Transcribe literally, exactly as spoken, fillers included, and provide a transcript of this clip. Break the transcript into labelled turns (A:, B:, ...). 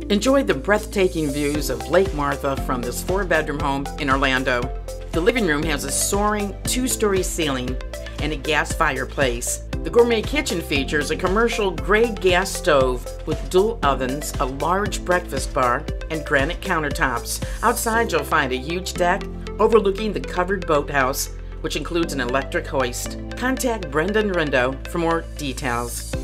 A: Enjoy the breathtaking views of Lake Martha from this four-bedroom home in Orlando. The living room has a soaring two-story ceiling and a gas fireplace. The gourmet kitchen features a commercial-grade gas stove with dual ovens, a large breakfast bar, and granite countertops. Outside, you'll find a huge deck overlooking the covered boathouse, which includes an electric hoist. Contact Brenden Rendo for more details.